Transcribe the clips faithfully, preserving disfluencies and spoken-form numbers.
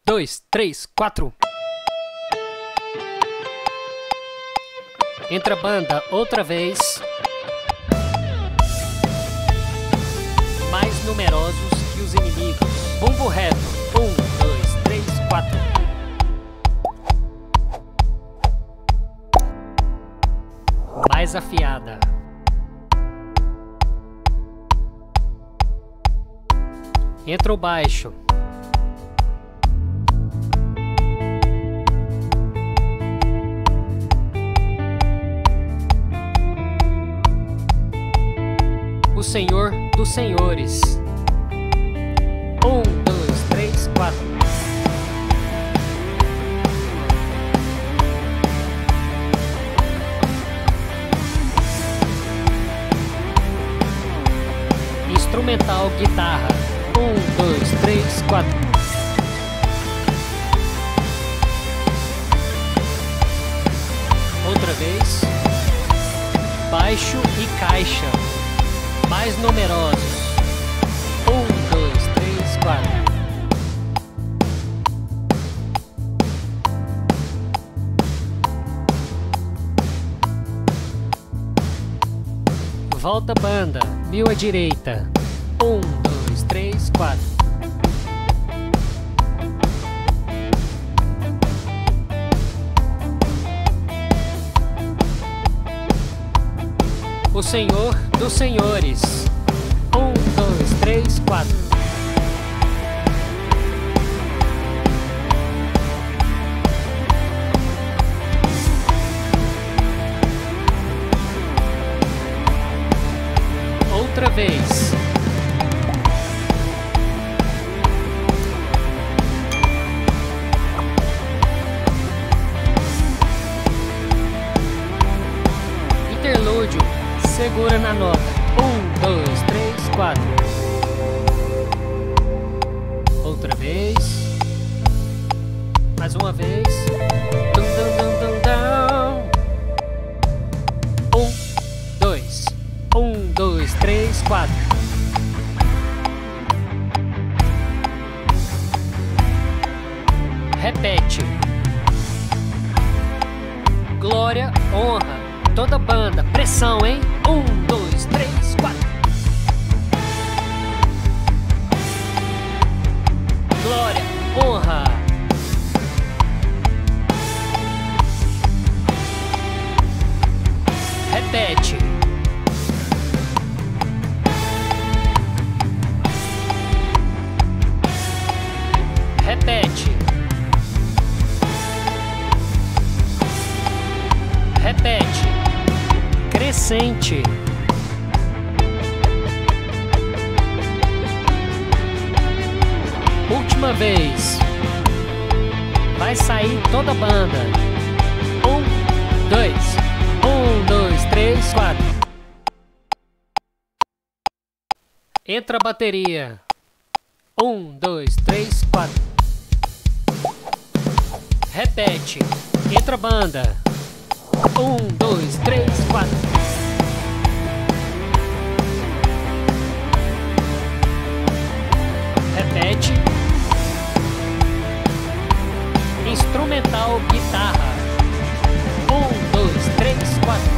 dois, três, quatro. Entra a banda outra vez. Mais numerosos que os inimigos. Bumbo reto. Um, dois, três, quatro. Mais afiada. Entra o baixo. O Senhor dos Senhores. Um, dois, três, quatro. Instrumental guitarra. Um, dois, três, quatro. Outra vez. Baixo e caixa. Mais numerosos. Um, dois, três, quatro. Volta banda, mil à direita. Um, dois, três, quatro. O Senhor dos Senhores. Um, dois, três, quatro. Outra vez. Interlúdio. Segura na nota. Um, dois, três, quatro. Outra vez. Mais uma vez. Dum, dum, dum, dum, dum. Um, dois. Um, dois, três, quatro. Repete. Glória, honra. Toda banda, pressão, hein? Um, dois, três, quatro. Glória, honra. Repete. Repete. Repete. Crescente. Última vez. Vai sair toda a banda. Um, dois. Um, dois, três, quatro. Entra a bateria. Um, dois, três, quatro. Repete. Entra a banda. Um, dois, três, quatro. Repete. Instrumental guitarra. Um, dois, três, quatro.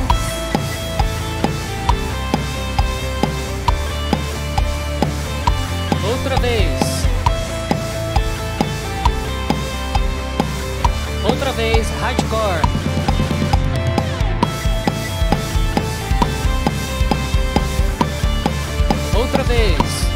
Outra vez. Outra vez, hardcore. Outra vez.